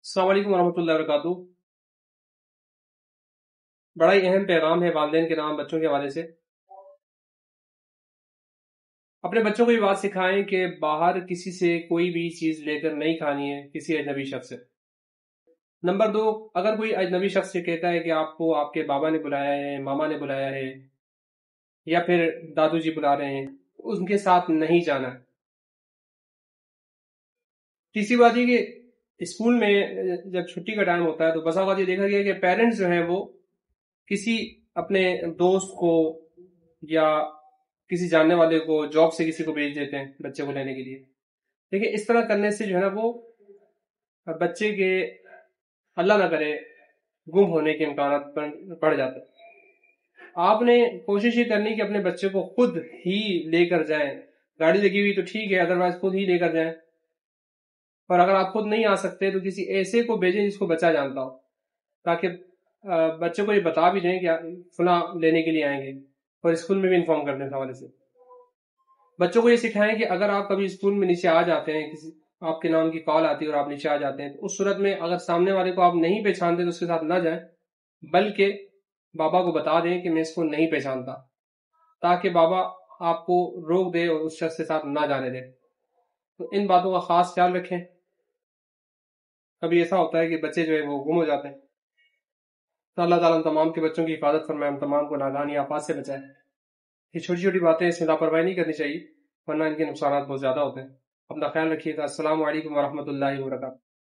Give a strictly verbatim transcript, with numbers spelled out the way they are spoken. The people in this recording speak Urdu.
السلام علیکم ورحمۃ اللہ وبرکاتہ۔ بڑا ہی اہم پیغام ہے والدین کے نام بچوں کے حوالے سے۔ اپنے بچوں کو یہ بات سکھائیں کہ باہر کسی سے کوئی بھی چیز لے کر نہیں کھانی ہے کسی اجنبی شخص سے۔ نمبر دو، اگر کوئی اجنبی شخص یہ کہتا ہے کہ آپ کو آپ کے بابا نے بلایا ہے، ماما نے بلایا ہے یا پھر دادو جی بلا رہے ہیں، ان کے ساتھ نہیں جانا۔ تیسری بات یہ کہ اسکول میں جب چھٹی کا ٹائم ہوتا ہے تو بسا اوقات یہ دیکھا گیا کہ پیرنٹس جو ہیں وہ کسی اپنے دوست کو یا کسی جاننے والے کو، جاب سے کسی کو بھیج دیتے ہیں بچے کو لینے کے لیے۔ لیکن اس طرح کرنے سے جو ہے نا وہ بچے کے اللہ نہ کرے گم ہونے کے امکانات بڑھ جاتے ہیں۔ آپ نے کوشش یہ کرنی کہ اپنے بچے کو خود ہی لے کر جائیں۔ گاڑی لگی ہوئی تو ٹھیک ہے، ادروائز خود ہی لے کر جائیں۔ اور اگر آپ خود نہیں آ سکتے تو کسی ایسے کو بھیجیں جس کو بچہ جانتا ہو، تاکہ بچے کو یہ بتا بھی دیں کہ فلاں لینے کے لیے آئیں گے، اور اسکول میں بھی انفارم کر دیں اس حوالے سے۔ بچوں کو یہ سکھائیں کہ اگر آپ کبھی اسکول میں نیچے آ جاتے ہیں، کسی آپ کے نام کی کال آتی ہے اور آپ نیچے آ جاتے ہیں، تو اس صورت میں اگر سامنے والے کو آپ نہیں پہچانتے تو اس کے ساتھ نہ جائیں، بلکہ بابا کو بتا دیں کہ میں اس کو نہیں پہچانتا، تاکہ بابا آپ کو روک دے اور اس شخص کے ساتھ نہ جانے دے۔ تو ان باتوں کا خاص خیال رکھیں۔ کبھی ایسا ہوتا ہے کہ بچے جو ہے وہ گم ہو جاتے ہیں، تو اللہ تعالیٰ ہم تمام کے بچوں کی حفاظت فرمائے، ہم تمام کو نادانی آفات سے بچائے۔ یہ چھوٹی چھوٹی باتیں اس میں لاپرواہی نہیں کرنی چاہیے، ورنہ ان کے نقصانات بہت زیادہ ہوتے ہیں۔ اپنا خیال رکھیے گا۔ السلام علیکم ورحمۃ اللہ وبرکاتہ۔